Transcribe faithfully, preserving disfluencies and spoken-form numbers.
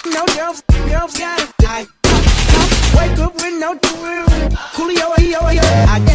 no girls, girls got it. I wake up with no Coolio, yo, yo, I